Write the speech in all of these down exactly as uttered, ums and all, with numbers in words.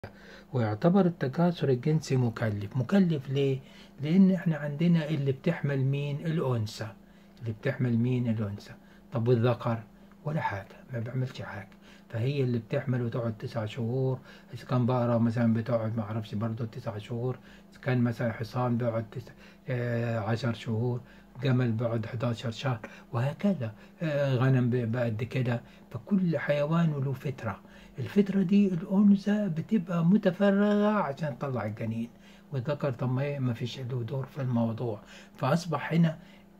ويعتبر التكاثر الجنسي مكلف. مكلف ليه؟ لأن احنا عندنا اللي بتحمل مين؟ الأنثى. اللي بتحمل مين؟ الأنثى. طب والذكر؟ ولا حاجة، ما بيعملش حاجة. فهي اللي بتحمل وتقعد تسع شهور. إذا كان بقرة مثلا بتقعد معرفش برضه تسع شهور. إذا كان مثلا حصان بيقعد تسع آه عشر شهور. جمل بيقعد حداشر شهر، وهكذا. آه غنم بقد كده. فكل حيوان له فترة. الفترة دي الأنثى بتبقى متفرغة عشان تطلع الجنين، والذكر طب ما ما فيش له دور في الموضوع. فأصبح هنا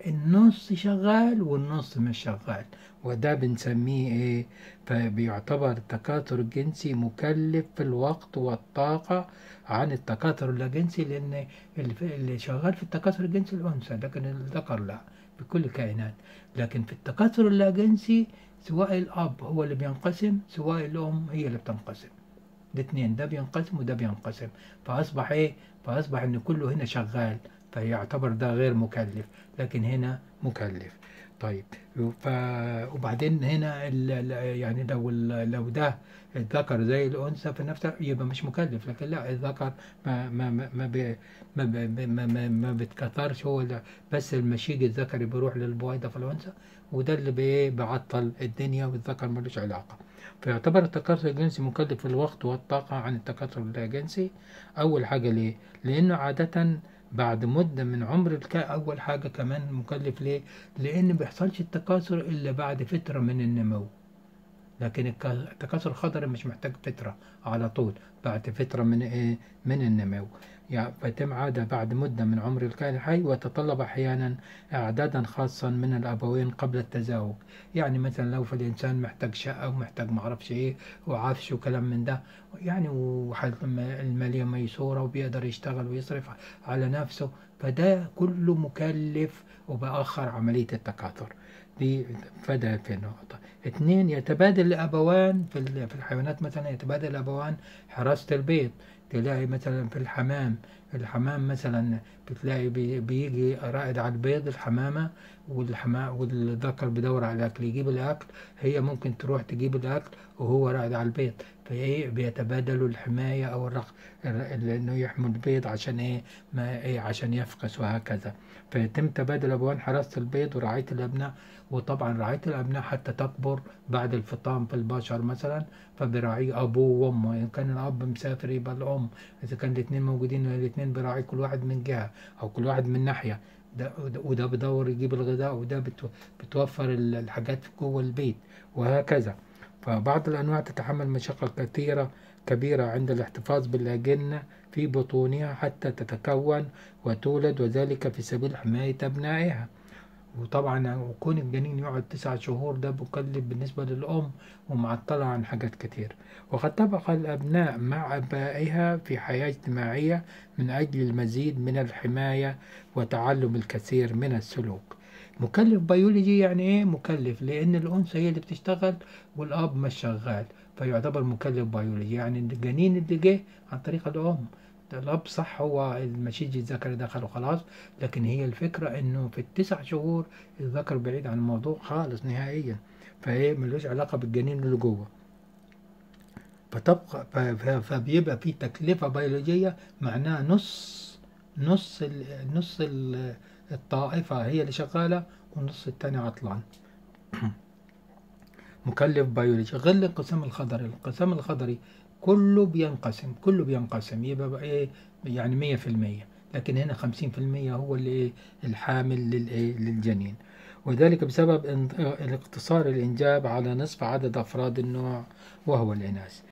النص شغال والنص مش شغال، وده بنسميه ايه؟ فبيعتبر التكاثر الجنسي مكلف في الوقت والطاقة عن التكاثر اللاجنسي، لأن اللي شغال في التكاثر الجنسي الأنثى، لكن الذكر لا، في كل الكائنات. لكن في التكاثر اللاجنسي سواء الأب هو اللي بينقسم سواء الأم هي اللي بتنقسم. الاثنين، ده بينقسم وده بينقسم. فأصبح إيه؟ فأصبح إن كله هنا شغال، فيعتبر ده غير مكلف، لكن هنا مكلف. طيب. ف... وبعدين هنا ال... ال- يعني لو ال... لو ده الذكر زي الأنثى في نفسه يبقى مش مكلف، لكن لا، الذكر ما ما ما ما بي... ما, بي... ما, ما, ما بتكثرش هو لا، بس المشيج الذكري بيروح للبويضة في الأنثى، وده اللي بي... بيعطل الدنيا، والذكر ملوش علاقة. فيعتبر التكاثر الجنسي مكلف في الوقت والطاقة عن التكاثر اللاجنسي. أول حاجة ليه؟ لأنه عادة بعد مدة من عمر الكائن. أول حاجة كمان مكلف ليه؟ لأن بيحصلش التكاثر إلا بعد فترة من النمو. لكن الك- التكاثر الخضري مش محتاج فترة، على طول بعد فترة من إيه؟ من النمو. يعني فيتم عادة بعد مدة من عمر الكائن الحي، وتتطلب أحيانا إعدادا خاصا من الأبوين قبل التزاوج. يعني مثلا لو في الإنسان محتاج شقة ومحتاج معرفش إيه وعفش وكلام من ده، يعني وحالة المالية ميسورة وبيقدر يشتغل ويصرف على نفسه، فده كله مكلف وبأخر عملية التكاثر دي. فده في نقطة. اتنين، يتبادل الأبوان في ال- في الحيوانات. مثلا يتبادل الأبوان حراسة البيض. تلاقي مثلا في الحمام، الحمام مثلا بتلاقي بي- بيجي رائد على البيض الحمامة، والحمام والذكر بيدور على الأكل يجيب الأكل، هي ممكن تروح تجيب الأكل وهو رائد على البيض. فايه بيتبادلوا الحماية أو الرق، ال- إنه يحموا البيض عشان إيه؟ ما إيه؟ عشان يفقس وهكذا. فيتم تبادل أبوان حراسة البيض ورعاية الأبناء. وطبعا رعاية الأبناء حتى تكبر بعد الفطام في البشر مثلا، فبراعيه أبوه وأمه. إن كان الأب مسافر يبقى الأم. إذا كان الاتنين موجودين الاتنين براعي كل واحد من جهة أو كل واحد من ناحية. ده وده بدور يجيب الغذاء، وده بتو- بتوفر ال- الحاجات جوه البيت، وهكذا. فبعض الأنواع تتحمل مشقة كثيرة كبيرة عند الاحتفاظ بالأجنة في بطونها حتى تتكون وتولد، وذلك في سبيل حماية أبنائها. وطبعا وكون الجنين يقعد تسع شهور ده مكلف بالنسبة للأم، ومعطلة عن حاجات كتير. وقد تبقى الأبناء مع آبائها في حياة اجتماعية من أجل المزيد من الحماية وتعلم الكثير من السلوك. مكلف بيولوجي يعني ايه؟ مكلف لأن الأنثى هي اللي بتشتغل والأب مش شغال، فيعتبر مكلف بيولوجي. يعني الجنين اللي جه عن طريق الأم، الأب صح هو المشيج الذكري دخل وخلاص، لكن هي الفكرة انه في التسع شهور الذكر بعيد عن الموضوع خالص نهائيا، فهي ملوش علاقة بالجنين اللي جوه. فتبقى ف- ف- فبيبقى في تكلفة بيولوجية، معناها نص نص ال نص ال الطائفة هي اللي شغالة والنص التاني عطلان. مكلف بيولوجي غير الانقسام الخضري. الانقسام الخضري كله بينقسم كله بينقسم يبقى بقى ايه؟ يعني مية في المية. لكن هنا خمسين في المية هو اللي ايه؟ الحامل للايه؟ للجنين. وذلك بسبب ان- الاقتصار الإنجاب على نصف عدد أفراد النوع وهو الإناث.